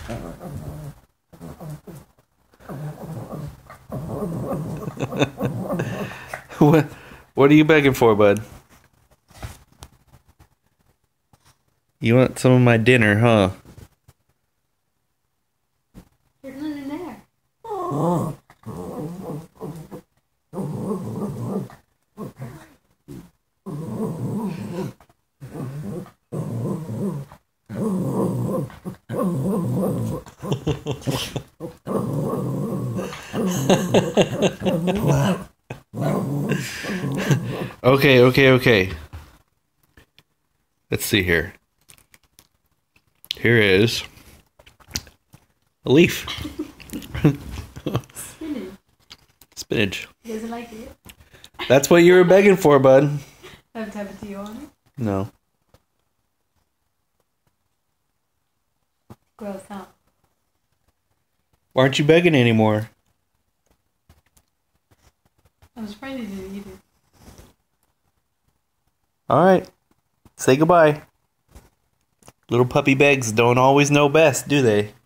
What are you begging for, bud? You want some of my dinner, huh? There's none in there. Okay. Let's see here. Here is a leaf. Spinach. Spinach. He doesn't like it. That's what you were begging for, bud. Have to have a tea on it. No. Gross, huh? Why aren't you begging anymore? I'm surprised you didn't eat it. Alright. Say goodbye. Little puppy begs don't always know best, do they?